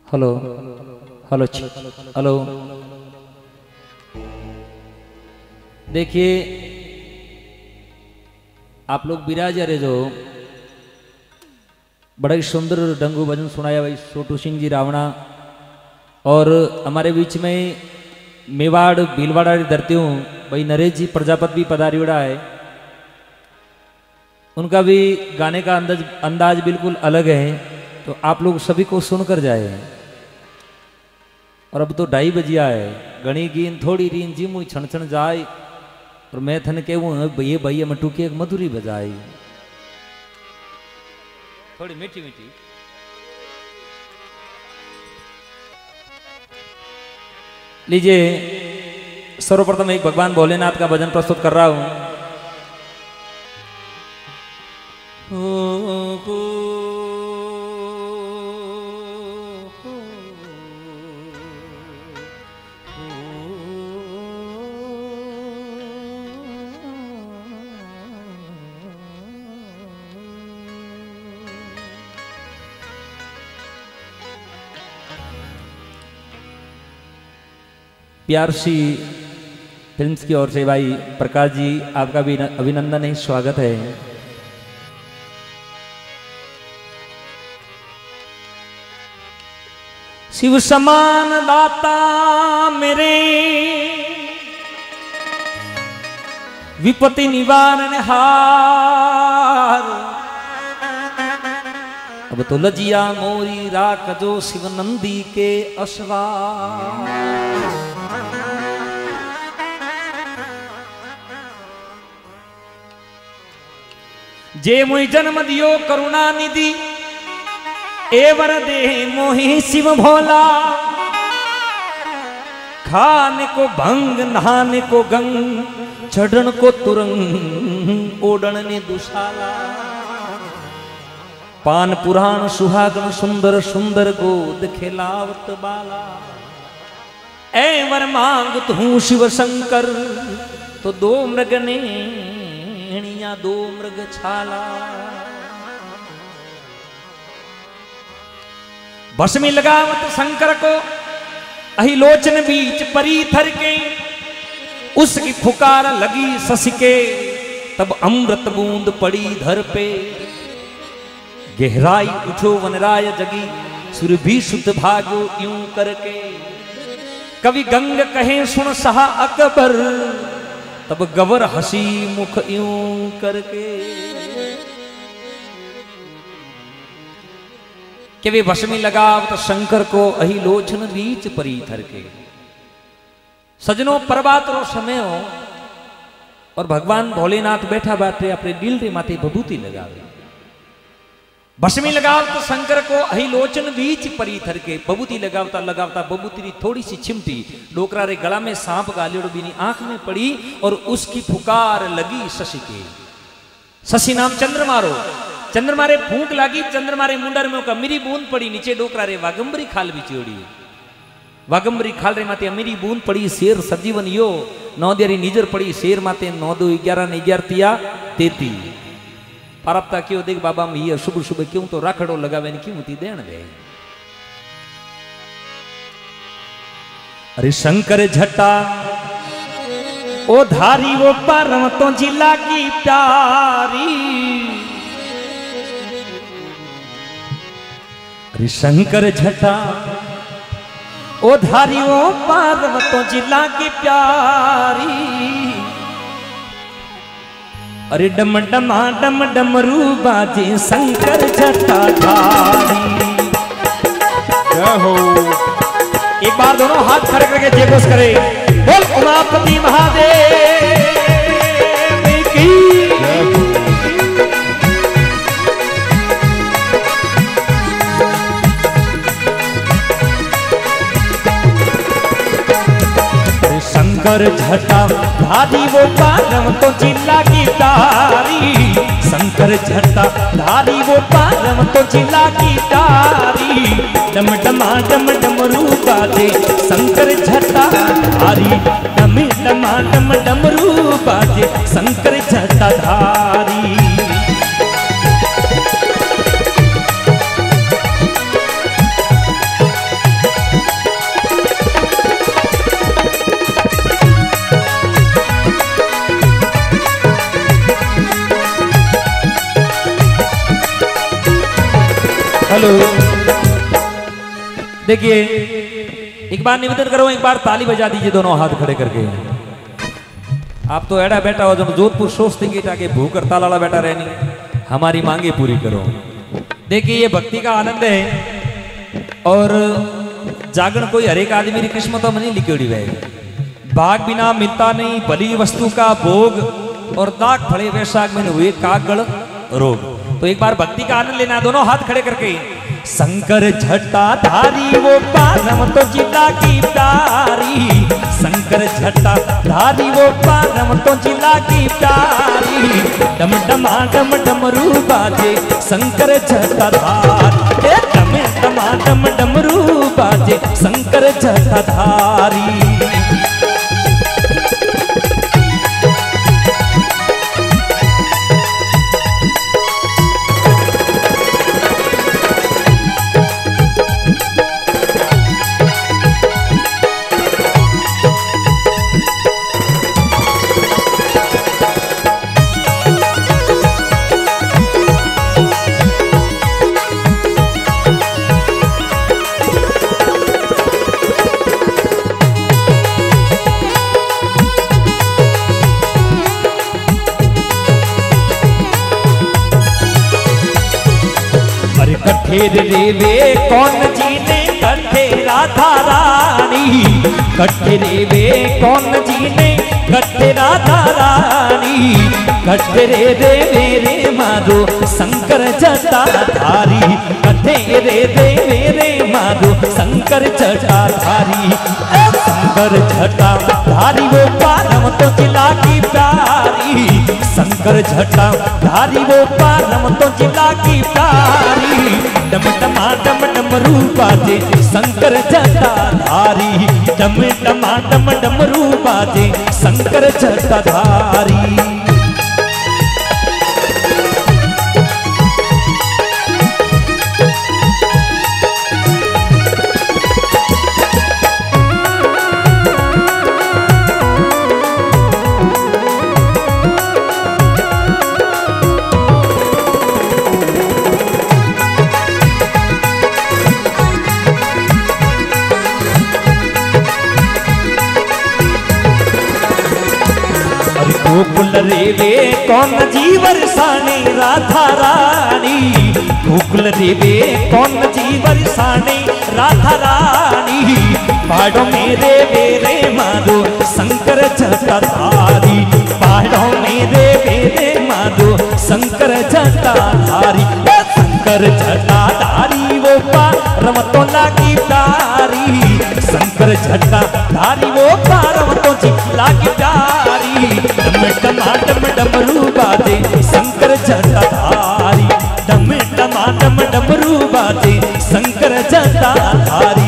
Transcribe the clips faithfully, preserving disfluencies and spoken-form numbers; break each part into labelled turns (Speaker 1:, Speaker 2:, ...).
Speaker 1: Hello hello hello. देखिए आप लोग विराज रहे जो बड़ा ही सुंदर डंगू भजन सुनाया भाई छोटू सिंह जी रावणा। और हमारे बीच में मेवाड़ भीलवाड़ा धरती हूँ भाई नरेश जी प्रजापति भी पधारियोड़ा है। उनका भी गाने का अंदाज अंदाज बिल्कुल अलग है, तो आप लोग सभी को सुनकर जाए। और अब तो ढाई बजिया है, घनी गीन थोड़ी रीन जी मुई छण छण जाए और मैं थन कहूँ भैया भैया मटू की एक मधुरी बजाई थोड़ी मीठी मीठी। लीजिए सर्वप्रथम एक भगवान भोलेनाथ का भजन प्रस्तुत कर रहा हूं। ओ, ओ, प्यार सी फिल्म्स की ओर से भाई प्रकाश जी आपका भी अभिनंदन है, स्वागत है। शिव समान दाता मेरे विपत्ति निवारण हार, अब तो लजिया मोरी राख जो शिव नंदी के असवार। जे मुई जन्म दियो करुणा निधि एवर दे मोहि शिव भोला, खाने को भंग नहाने को गंग चढ़न को तुरंग ओढ़न ने दुशाला। पान पुराण सुहागन सुंदर सुंदर गोद खेलावत बाला, एवर मांग तू शिव शंकर तो दो मृग ने दो मृग छाला। भस्मी लगावत शंकर को अहि लोचन बीच परी थर के, उसकी फुकार लगी शशि के तब अमृत बूंद पड़ी धर पे। गहराई उठो वनराय जगी सुर भी शुद्ध भागो यूं करके, कवि गंग कहे सुन सहा अकबर तब गवर हसी मुख यूं करके। कि वे भस्मी लगावत शंकर को अहि लोचन बीच परी थर के। सजनों प्रभातरो समय हो और भगवान भोलेनाथ बैठा बाटे अपने दिल रे माथे बबूती लगावे। भस्मी लगावत शंकर को अहि लोचन बीच परी थर के, बबूती लगावता लगावता बबूती री थोड़ी सी चिमटी डोकरा रे गला में सांप गालियों बिनी आंख में पड़ी और उसकी पुकार लगी शशि के। शशि नाम चंद्रमा रो, चंद्रमा रे फूंक लागी, चंद्रमा रे मुंडर में का मिरी बूंद पड़ी नीचे डोकरा रे वागंबरी खाल भी चोड़ी। वागंबरी खाल रे माते मिरी बूंद पड़ी शेर सजीवन यो नौ देरी निजर पड़ी शेर माते नौ दो ग्यारह ने ग्यारह तिया तेती। पारपता क्यों देख बाबा में ये सुबह सुबह क्यों तो राखड़ो लगावे क्यों ती देन दे। अरे शंकर झटा ओ धारी वो परम तो जिला की प्यारी। अरे शंकर झटा ओ धारी वो परम तो जिला की प्यारी। अरे डम डमा डम डमरू बाजे शंकर जटाधारी। जय हो। एक बार दोनों हाथ खड़े करके जय घोष करे, बोल उमापति महादेव की। शंकर झटा धारी वो पारम तो जिला की तारी। शंकर झटा धारी वो पारम तो जिला की तारी। डम डमा डम डमरू बाजे शंकर झटा धारी। डम डमा डम डमरू बाजे शंकर झटा धारी। हेलो। देखिए एक बार निवेदन करो, एक बार ताली बजा दीजिए दोनों हाथ खड़े करके। आप तो एड़ा बैठा हो जो जोधपुर सोचते कि ताकि भूख हड़ताल वाला बैठा रहनी, हमारी मांगे पूरी करो। देखिए ये भक्ति का आनंद है और जागरण कोई हर एक आदमी की किस्मतों में नहीं लिखी है। भाग बिना मिलता नहीं भली वस्तु का भोग, और दाग फड़े वैशाख में हुए कागड़ रोग। तो एक बार भक्ति का आनंद लेना, दोनों हाथ खड़े करके। शंकर झट्टा धारी वो पारम तो जिला की प्यारी, शंकर झट्टा धारी वो पारम तो जिला की प्यारी। डम डमा डम डमरू बाजे शंकर झट्टा धार, डम डमा डम डमरू बाजे शंकर झट्टा धारी। कठे रेवे कौन जीने कठे राधा रानी, कठे रेवे कौन जीने कठे राधा रानी। कठे रे रे रे मारो शंकर जटा धारी, कठे रे रे रे मारो शंकर जटा धारी। शंकर जटा धारी वो पारम तो जिला की प्यारी, शंकर जटा धारी वो पारम तो जिला की प्यारी। डम डमा डम डमरू बाजे शंकर जटा धारी, डम डमा डम डमरू बाजे शंकर जटा धारी। गोकुल रेवे कौन जीवर साने राधा रानी, गोकुल रेवे कौन जीवर साने राधा रानी। पहाड़ों में रेवे रे मारो शंकर जटा धारी, पहाड़ों में रेवे रे मारो शंकर जटा धारी। शंकर जटा धारी वो पारम तो लागी प्यारी, शंकर जटा धारी वो पारम तो लागी प्यारी। डम डमा डम डमरू बाजे शंकर जटा धारी, डम डमा डम डमरू बाजे शंकर जटा धारी।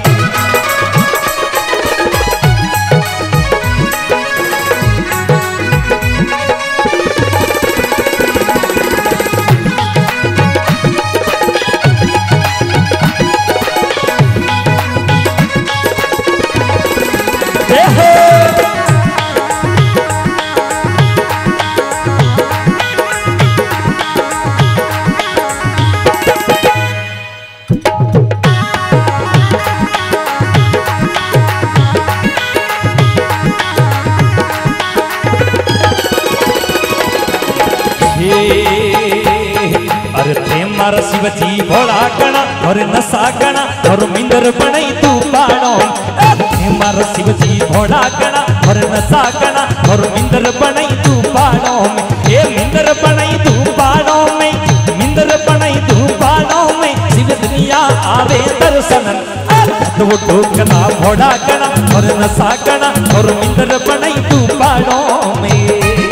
Speaker 1: मारा शिवजी भोला गणा और नशा गणा और मिंदर बनई तू पाड़ो। मारा शिवजी भोला गणा और नशा गणा और मिंदर बनई तू पाड़ो में, ये मिंदर बनई तू पाड़ो में, मिंदर बनई तू पाड़ो में। शिव दुनिया आवे दर्शनन तो वो टोकना भोला गणा और नशा गणा और मिंदर बनई तू पाड़ो में।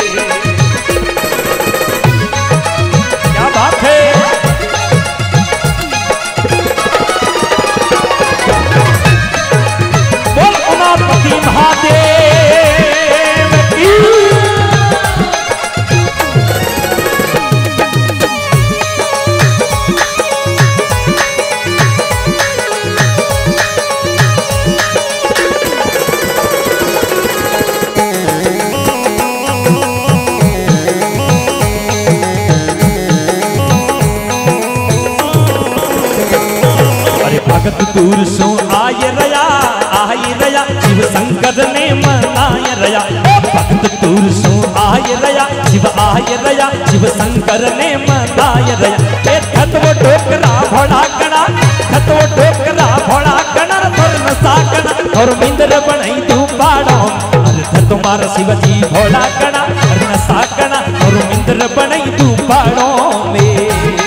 Speaker 1: क्या बात है। महादेव की दूर सो आय रया आय रया शिव शंकर ने मनाय रया भक्त दूर सो आय रया शिव आय रया शिव शंकर ने मनाय रया ए थतव डोकरा भोला कणा थतव डोकरा भोला कणा थोर नसा कणा और मिंदर बनई तू पाड़ो अरे थत मार शिवजी भोला कणा अरे नसा कणा और मिंदर बनई तू पाड़ो में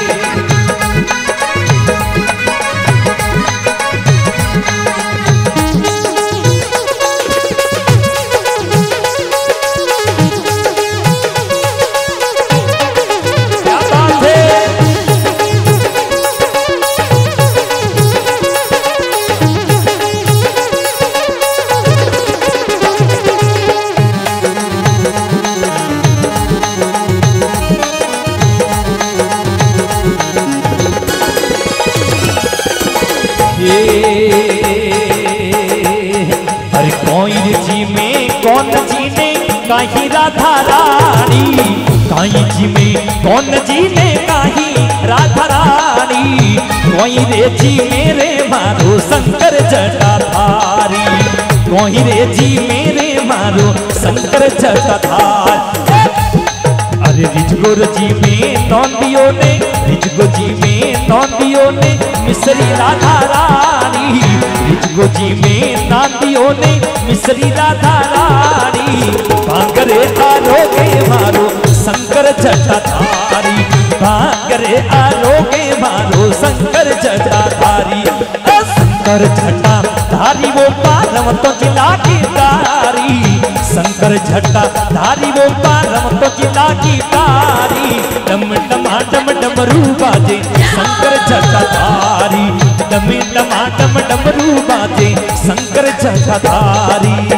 Speaker 1: अरे कोई जी में कौन जी ने कहीं राधा रानी कहीं जी में कौन जी ने कहीं राधा रानी कोई रे जी मेरे मारो शंकर जटाधारी कोई रे जी मेरे मारो शंकर जटाधारी अरे रिजगुर जी में नौंदियों ने रिजगुर जी में नौंदियों ने मिसरी राधा रानी रिजगुर जी में नौंदियों ने मिसरी राधा रानी भांगरे आरोगे मारो शंकर जटाधारी भांगरे आरोगे मारो शंकर जटाधारी शंकर जटाधारी वो पारम तो जिला की तारी शंकर जटाधारी वो पारम तो जिला की तारी डम डमा डम डमरू बाजे शंकर जटाधारी डम डमा डम डमरू बाजे शंकर जटाधारी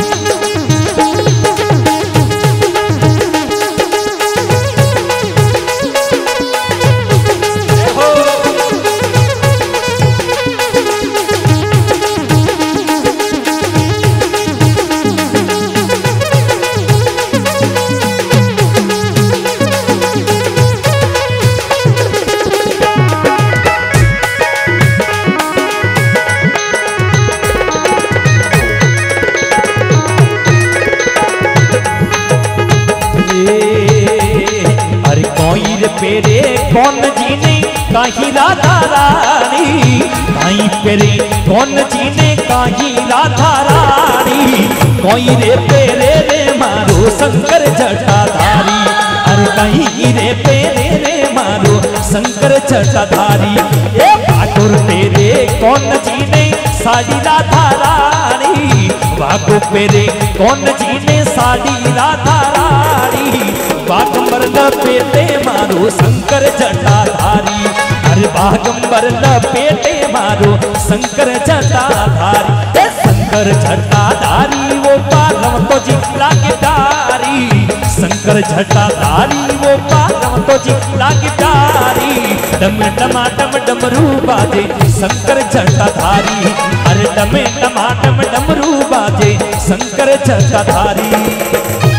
Speaker 1: पेरे कौन जीने कहीं राधा रानी कहीं पेरे कौन जीने कहीं राधा रानी कोई रे पेरे रे मारो शंकर जटाधारी अरे कहीं रे पेरे रे मारो शंकर जटाधारी ए बाटुर तेरे कौन जीने साड़ी राधा रानी बागो पेरे कौन जीने साड़ी राधा रानी बागंबर लपेटे मारो शंकर जटाधारी अरे बागंबर लपेटे मारो शंकर जटाधारी ए शंकर जटाधारी वो पारम तो जिला की तारी शंकर जटाधारी वो पारम तो जिला की तारी डम डमा डम डमरू बाजे शंकर जटाधारी अरे डमे डमा डम डमरू बाजे शंकर जटाधारी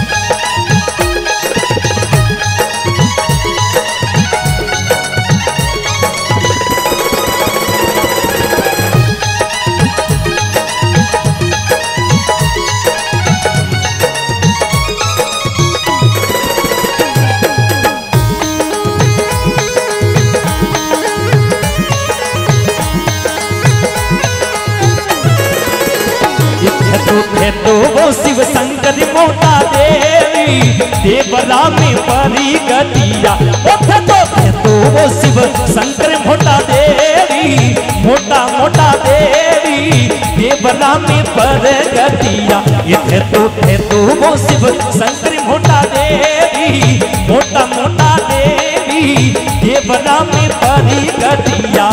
Speaker 1: तो वो शिव शंकर मोटा देवी देवरा में परी गतिया तो तो वो शिव शंकर मोटा देवी मोटा मोटा देवी देवरा में पर गतिया ये तो थे तो वो शिव शंकर मोटा देवी मोटा मोटा देवी देवरा में परी गतिया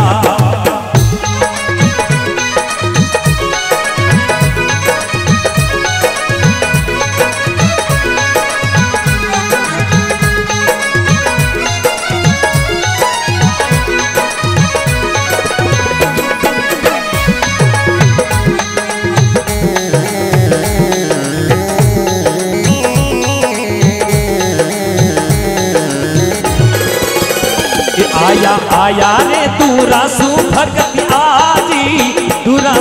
Speaker 1: आया आया रे तू रासू भगत आजी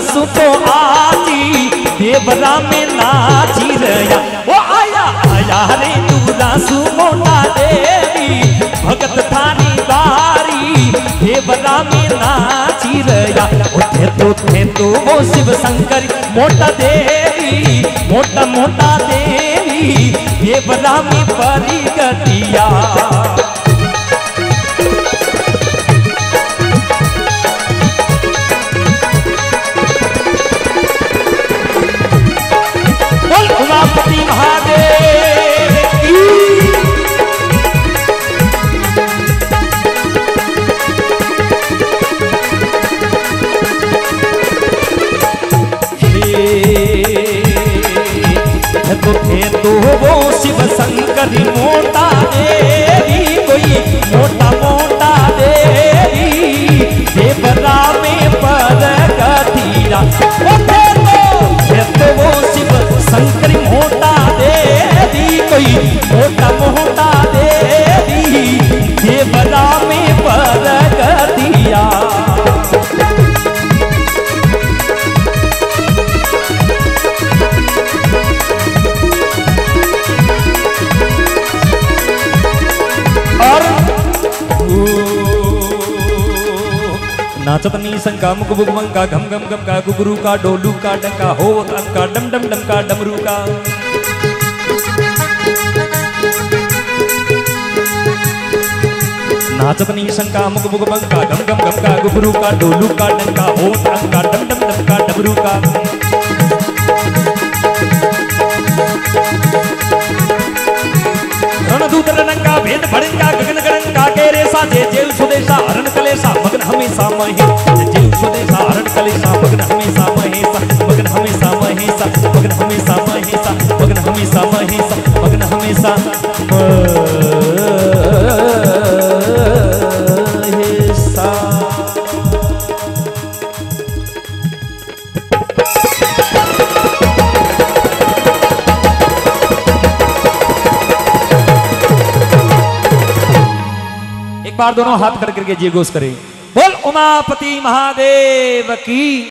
Speaker 1: सुतो आजी देवरा में नाची रया ओ आया आया रे दूरा सु मोटा देवी भगत थानी बारी देवरा में नाची रया उठे तो थे तो वो शिव शंकर मोटा देवी मोटा मोटा देवी देवरा में परी गतिया उमापति महादेव की तो थे तो वो शिव शंकर मोटा देवी कोई मोटा मोटा देवी देवरा में पर गठीरा थे तो वो शिव शंकर मोटा देवी कोई मोटा मोटा देवी देवरा में पर गठीरा नाचत नी संका मुक बुक मंका घम घम घम का गुगरू का डोलू का डंका हो का डम डम डम का डमरू का नाचत नी संका मुक बुक मंका घम घम घम का गुगरू का डोलू का डंका हो का डम डम डम का डमरू का रणदूत रणंका भेद भड़ंका गगन गणंका के रेसा जे जेल सुदेशा हरण कलेसा मगन हमेशा महे जेल सुदेशा हरण कलेसा मगन हमेशा महेसा मगन हमेशा महेसा मगन हमेशा महेसा मगन हमेशा महेसा मगन हमेशा महेसा बार दोनों हाथ कर करके जय घोष करें। बोल उमापति महादेव की।